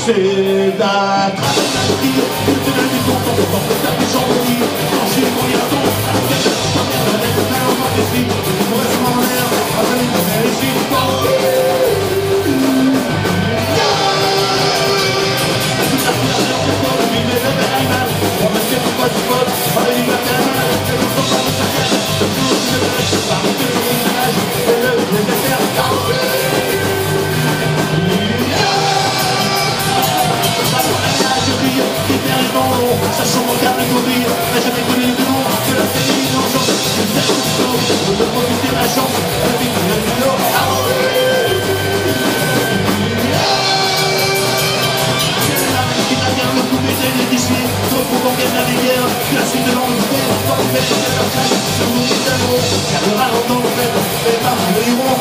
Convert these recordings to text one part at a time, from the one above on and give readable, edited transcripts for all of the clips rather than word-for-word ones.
c'est d'être sachant mon câble courir, mais je n'ai connu de nom que la féline en chance. Je fais tout ça, je veux profiter de la chance, la vie de la vie d'or. C'est la même qui n'incarne le coup d'été d'ici, trop pour qu'on gagne la rivière, que la suite de l'enfer, quand on fait de la classe, sur nous les talons, car le ralentissement le fait, les barres le iront.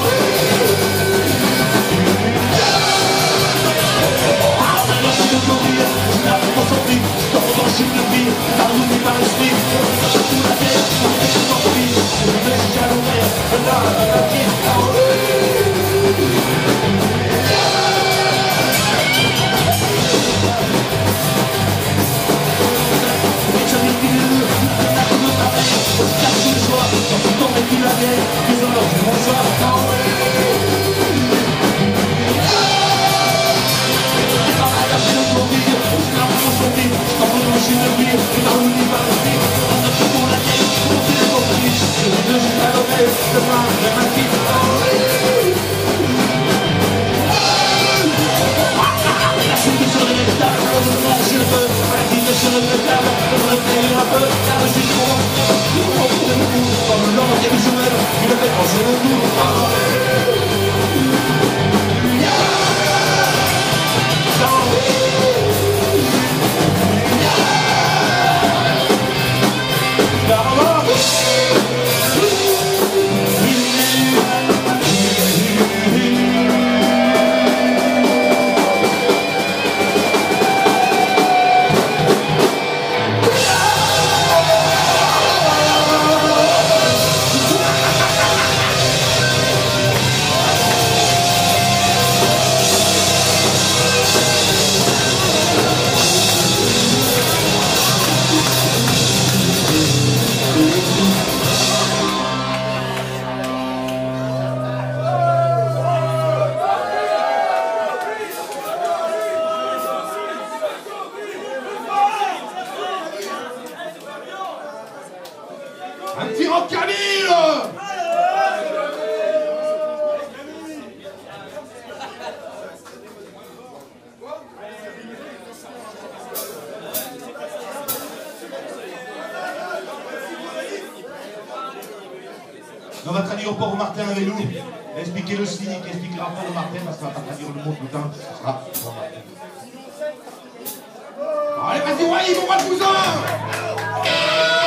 De courir, la consenti, dans le jeu de vie, par l'oubli, par l'esprit, sous la terre, par les envies, je me jalonner, là, la vie, et je vis plus, la coupe de ta mère, au stade sous le choix, quand tu tombes et tu la vieille, tu en as du bonsoir. Un petit rock Camille. On va traduire au port Martin avec nous. Expliquer le cynique, expliquer le rapport de Martin, parce qu'on va pas traduire le mot tout le temps. Ce sera pour Martin. Bon, allez, vas-y, ouais, ils vont voir le cousin.